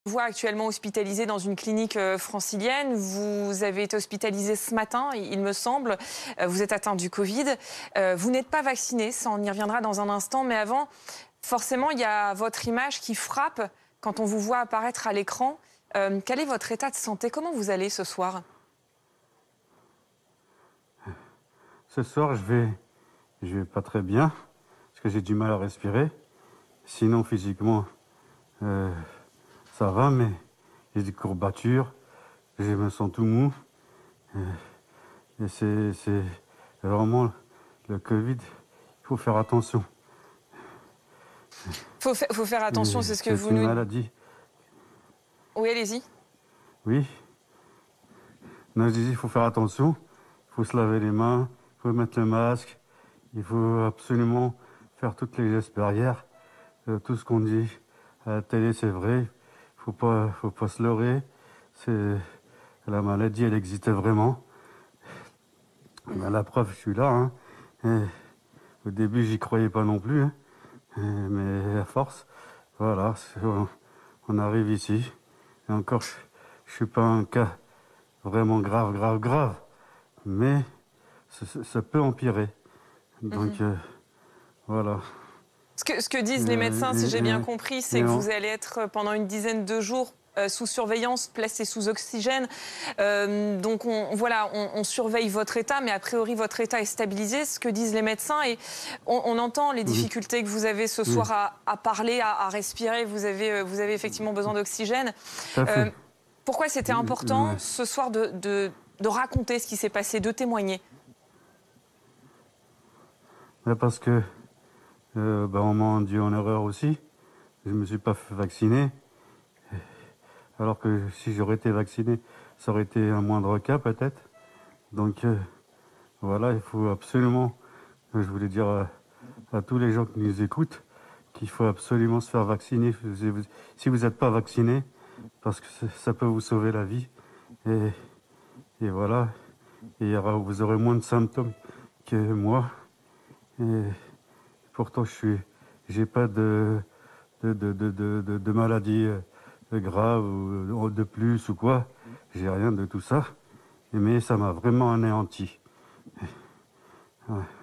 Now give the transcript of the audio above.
Vous êtes actuellement hospitalisé dans une clinique francilienne. Vous avez été hospitalisé ce matin, il me semble. Vous êtes atteint du Covid. Vous n'êtes pas vacciné, ça on y reviendra dans un instant. Mais avant, forcément, il y a votre image qui frappe quand on vous voit apparaître à l'écran. Quel est votre état de santé? Comment vous allez ce soir? Ce soir, je vais pas très bien, parce que j'ai du mal à respirer. Sinon, physiquement, ça va, mais j'ai des courbatures, je me sens tout mou. Et c'est vraiment le Covid, il faut faire attention. Faut faire attention, c'est ce que C'est vous une nous... maladie. Oui, allez-y. Oui. Non, je disais, il faut faire attention, il faut se laver les mains, il faut mettre le masque, il faut absolument faire toutes les gestes barrières. Tout ce qu'on dit à la télé, c'est vrai. Faut pas se leurrer. La maladie, elle existait vraiment. Ben, la preuve, je suis là. Hein. Au début, j'y croyais pas non plus. Hein. Mais à force, voilà, on arrive ici. Et encore, je suis pas un cas vraiment grave. Mais ça peut empirer. Donc, voilà. Ce que disent les médecins, si j'ai bien compris, c'est que vous allez être pendant une dizaine de jours sous surveillance, placé sous oxygène. Donc on surveille votre état, mais a priori votre état est stabilisé, ce que disent les médecins. Et on entend les difficultés que vous avez ce soir à parler, à respirer. Vous avez effectivement besoin d'oxygène. Pourquoi c'était important ce soir de raconter ce qui s'est passé, de témoigner? Parce que on m'a induit en erreur aussi. Je ne me suis pas fait vacciner. Alors que si j'aurais été vacciné, ça aurait été un moindre cas peut-être. Donc voilà, il faut absolument, je voulais dire à tous les gens qui nous écoutent, qu'il faut absolument se faire vacciner si vous n'êtes pas vacciné, parce que ça peut vous sauver la vie. Et voilà, vous aurez moins de symptômes que moi. Et pourtant, j'ai pas de maladie grave ou de plus ou quoi. J'ai rien de tout ça. Mais ça m'a vraiment anéanti. Ouais.